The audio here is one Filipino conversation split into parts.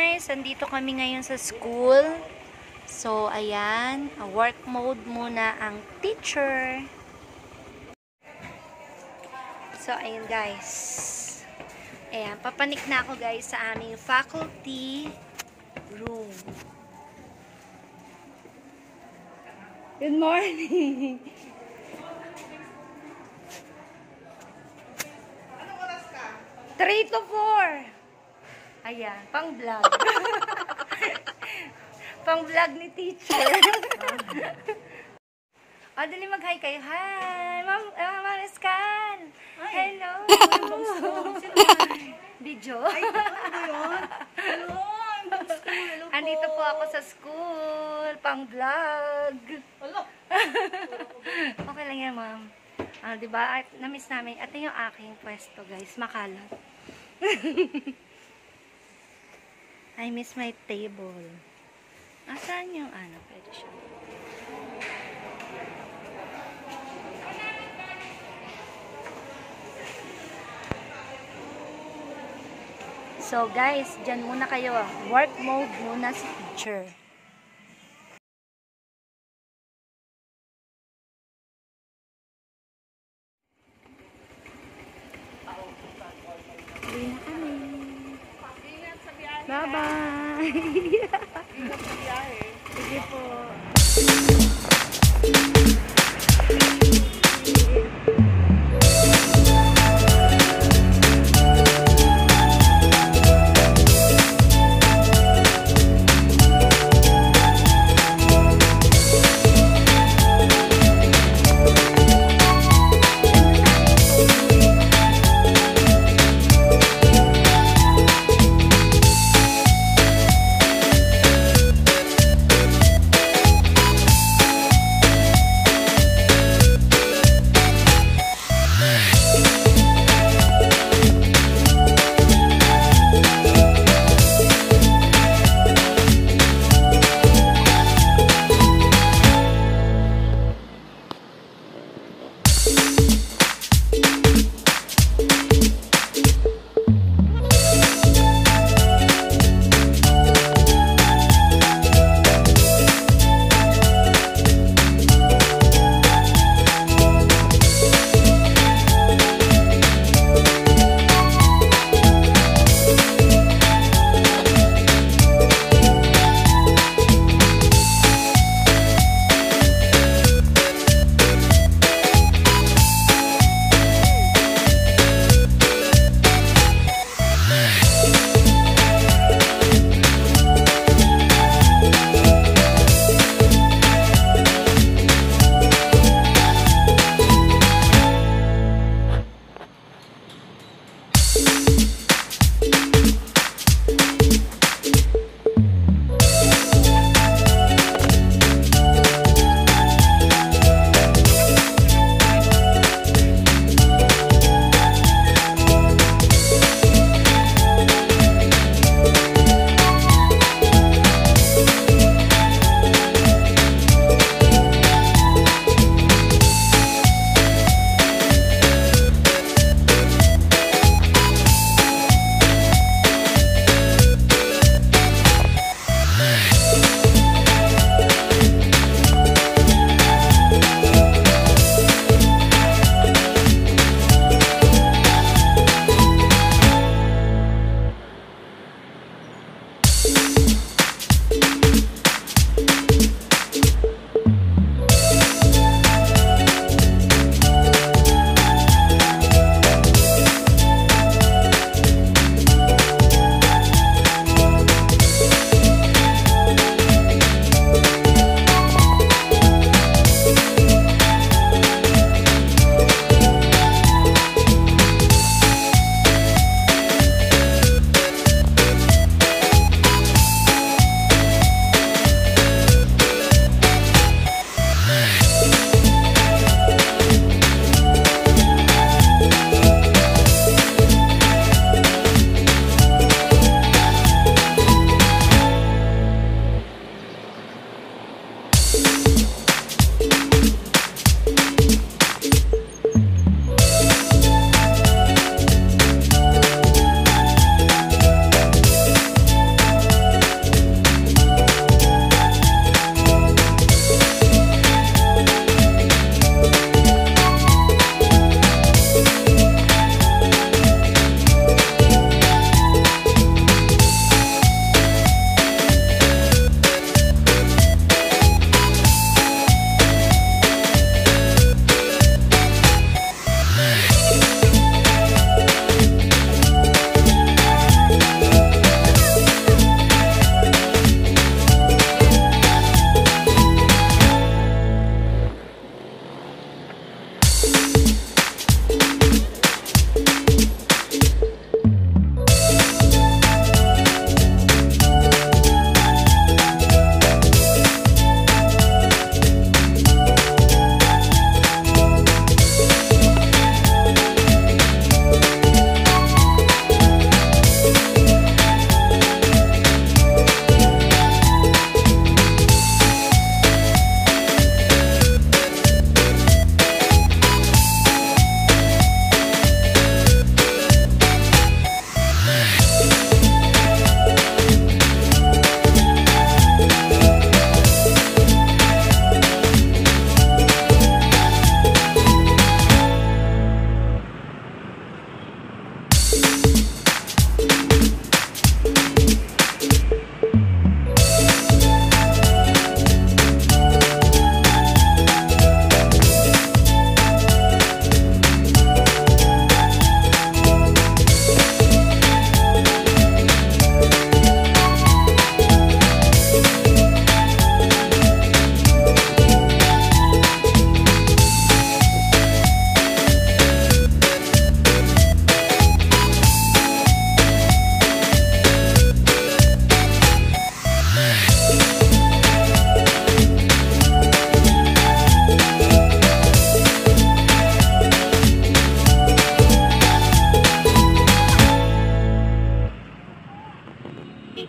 guys, andito kami ngayon sa school. So, ayan, work mode muna ang teacher. So, ayan guys. Ayan, papanik na ako guys sa aming faculty room. Good morning! Anong oras ka? 3 to 4. Ayan, pang vlog. Pang vlog ni teacher. Dali mag-hi kayo. Hi! Ma'am Escan! Hello! Video. Ay, ano yun? Hello! Hello po. Andito po ako sa school. Pang vlog. Hello! Okay lang yan, ma'am. Diba? Na-miss namin. Ito yung aking pwesto, guys. Makalat. I miss my table. Asan yung ano? Pwede siya. So guys, dyan muna kayo. Work mode muna si teacher. Uwi na kami. Bye-bye! Sige po.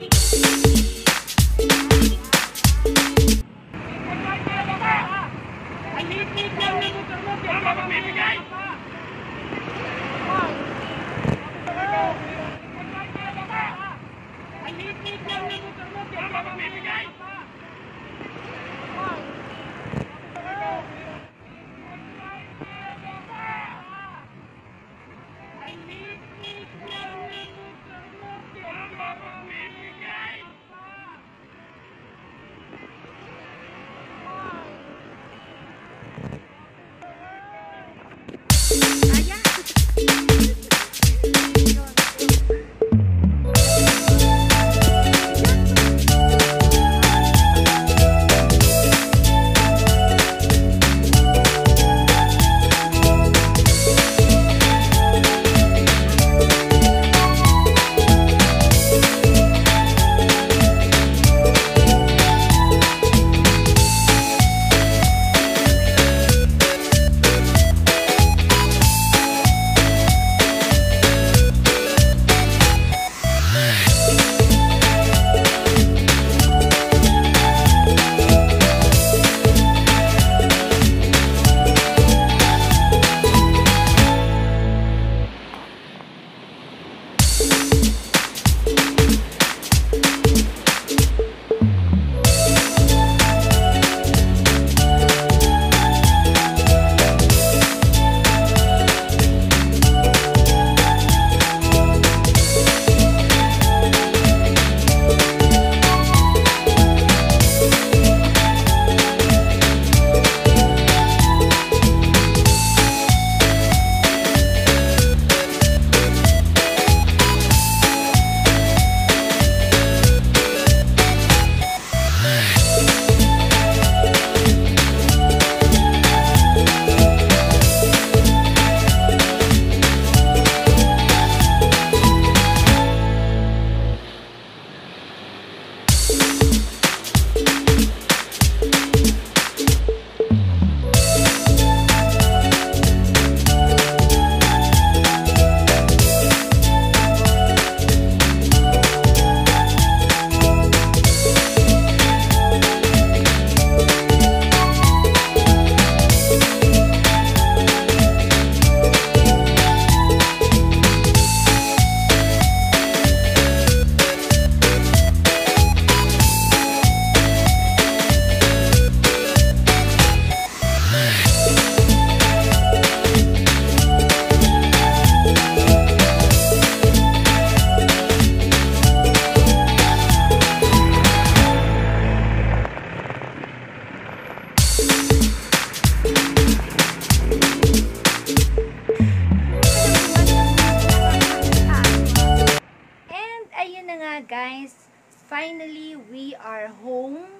guys, finally we are home,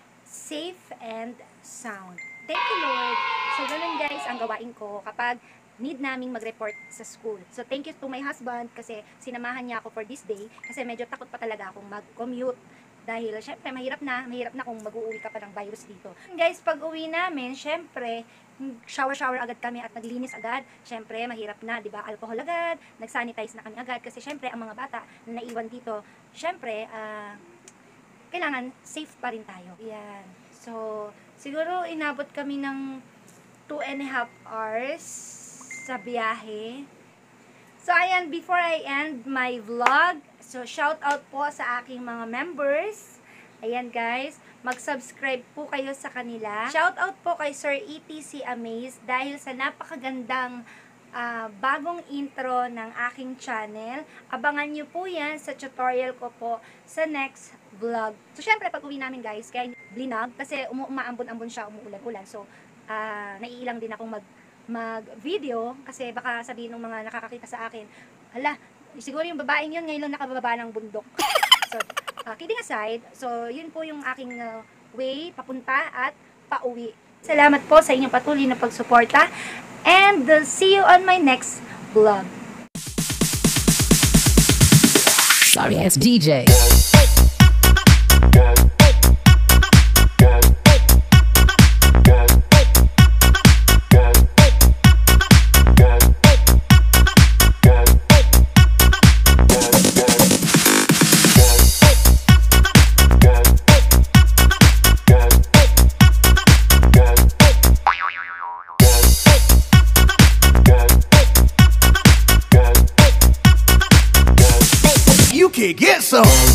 safe and sound. Thank you, Lord. So, ganun guys ang gawain ko kapag need naming mag-report sa school. So, thank you to my husband kasi sinamahan niya ako for this day kasi medyo takot pa talaga akong mag-commute. Dahil, syempre, mahirap na kung mag-uuwi ka pa ng virus dito. Guys, pag uwi namin, syempre, shower agad kami at naglinis agad. Syempre, mahirap na, di ba? Alcohol agad, nag-sanitize na kami agad. Kasi, syempre, ang mga bata na naiwan dito, syempre, kailangan safe pa rin tayo. Yan. So, siguro, inabot kami ng 2.5 hours sa biyahe. So, ayan, before I end my vlog, so, shout out po sa aking mga members. Ayan, guys, mag-subscribe po kayo sa kanila. Shout out po kay Sir ETC Amaze dahil sa napakagandang bagong intro ng aking channel. Abangan nyo po yan sa tutorial ko po sa next vlog. So, syempre, pag uwi namin, guys, kaya blinag, kasi umaambon-ambon siya, umuulan-ulan. So, naiilang din akong mag-video kasi baka sabihin ng mga nakakakita sa akin, hala, siguro yung babaeng yun ngayon lang nakababa ng bundok. So, kidding aside, so yun po yung aking way papunta at pauwi. Salamat po sa inyong patuloy na pagsuporta and see you on my next vlog. Sorry, it's DJ. get some.